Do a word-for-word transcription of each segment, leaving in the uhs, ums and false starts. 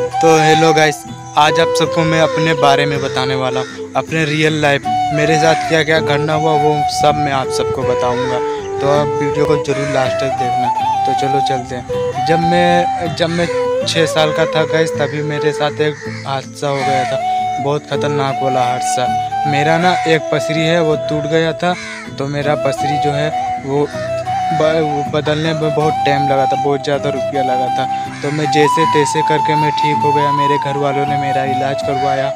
तो hello guys, आज आप सबको मैं अपने बारे में बताने वाला हूँ। अपने रियल लाइफ मेरे साथ क्या क्या घटना हुआ वो सब मैं आप सबको बताऊंगा। तो आप वीडियो को जरूर लास्ट तक देखना। तो चलो चलते हैं। जब मैं जब मैं छः साल का था गाइस, तभी मेरे साथ एक हादसा हो गया था, बहुत ख़तरनाक वाला हादसा। मेरा ना एक पसरी है वो टूट गया था। तो मेरा पसरी जो है वो बदलने में बहुत टाइम लगा था, बहुत ज़्यादा रुपया लगा था। तो मैं जैसे तैसे करके मैं ठीक हो गया। मेरे घर वालों ने मेरा इलाज करवाया।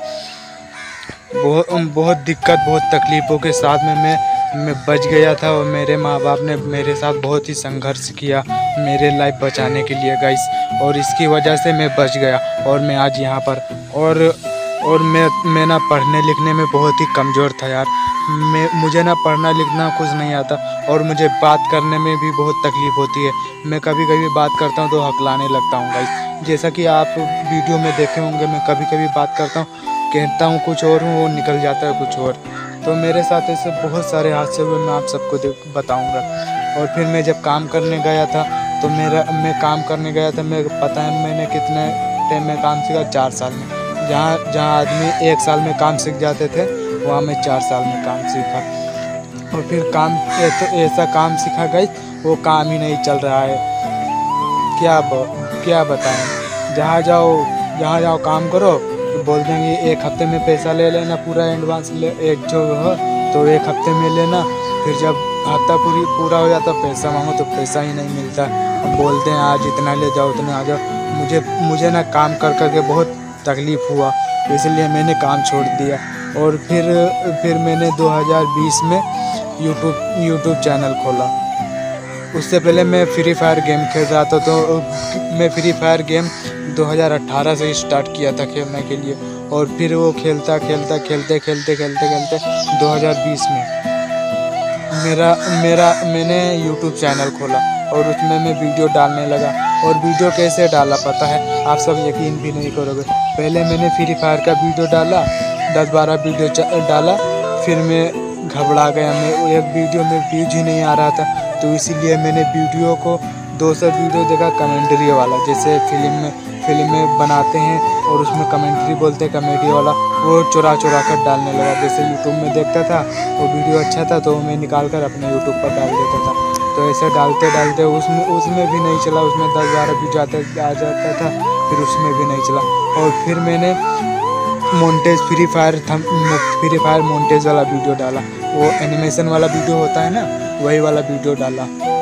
बहुत बहुत दिक्कत, बहुत तकलीफ़ों के साथ में मैं मैं बच गया था। और मेरे माँ बाप ने मेरे साथ बहुत ही संघर्ष किया मेरे लाइफ बचाने के लिए गाइस। और इसकी वजह से मैं बच गया और मैं आज यहाँ पर। और और मैं मैं ना पढ़ने लिखने में बहुत ही कमज़ोर था यार। मैं मुझे ना पढ़ना लिखना कुछ नहीं आता और मुझे बात करने में भी बहुत तकलीफ़ होती है। मैं कभी कभी बात करता हूँ तो हकलाने लगता हूँ गाइस। जैसा कि आप वीडियो में देखे होंगे, मैं कभी कभी बात करता हूँ, कहता हूँ कुछ और हूँ, वो निकल जाता है कुछ और। तो मेरे साथ ऐसे बहुत सारे हादसे हुए, मैं आप सबको बताऊँगा। और फिर मैं जब काम करने गया था तो मेरा मैं काम करने गया था मैं पता है मैंने कितने टाइम में काम सीखा, चार साल में। जहाँ जहाँ आदमी एक साल में काम सीख जाते थे, वहाँ मैं चार साल में काम सीखा। और फिर काम तो ऐसा काम सीखा गई, वो काम ही नहीं चल रहा है। क्या ब, क्या बताएं। जहाँ जाओ जहाँ जाओ काम करो तो बोल देंगे एक हफ्ते में पैसा ले लेना, पूरा एडवांस ले, एक जो हो तो एक हफ्ते में लेना। फिर जब हफ्ता पूरी पूरा हो जाता पैसा मांगो तो पैसा ही नहीं मिलता। हम बोलते हैं आज इतना ले जाओ उतना आ जाओ। मुझे मुझे ना काम कर कर के बहुत तकलीफ़ हुआ, इसलिए मैंने काम छोड़ दिया। और फिर फिर मैंने दो हज़ार बीस में यूट्यूब यूट्यूब चैनल खोला। उससे पहले मैं फ्री फायर गेम खेल रहा था। तो मैं फ्री फायर गेम दो हज़ार अठारह से स्टार्ट किया था खेलने के लिए। और फिर वो खेलता खेलता खेलते खेलते खेलते खेलते दो हज़ार बीस में मेरा मेरा मैंने यूट्यूब चैनल खोला और उसमें मैं वीडियो डालने लगा। और वीडियो कैसे डाला पता है, आप सब यकीन भी नहीं करोगे। पहले मैंने फ्री फायर का वीडियो डाला, दस बारह वीडियो डाला। फिर मैं घबरा गया, मैं एक वीडियो में व्यूज ही नहीं आ रहा था। तो इसीलिए मैंने वीडियो को दो सौ वीडियो देखा कमेंट्री वाला, जैसे फिल्म में फिल्म में बनाते हैं और उसमें कमेंट्री बोलते हैं कमेडी वाला, वो चुरा चुरा कर डालने लगा। जैसे यूट्यूब में देखता था वो वीडियो अच्छा था तो मैं निकाल कर अपने यूट्यूब पर डाल देता था। तो ऐसे डालते डालते उसमें उसमें भी नहीं चला, उसमें दस बारह वीडियो आते आ जाता था, फिर उसमें भी नहीं चला। और फिर मैंने मोन्टेज फ्री फायर था फ्री फायर मोन्टेज वाला वीडियो डाला, वो एनिमेशन वाला वीडियो होता है ना, वही वाला वीडियो डाला।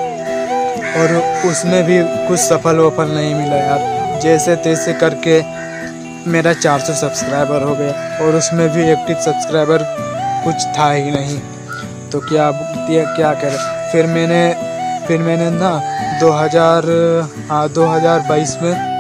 और उसमें भी कुछ सफल वफल नहीं मिला यार। जैसे तैसे करके मेरा चार सौ सब्सक्राइबर हो गया और उसमें भी एक्टिव सब्सक्राइबर कुछ था ही नहीं। तो क्या क्या करें। फिर मैंने फिर मैंने ना दो हज़ार हाँ दो हज़ार बाईस में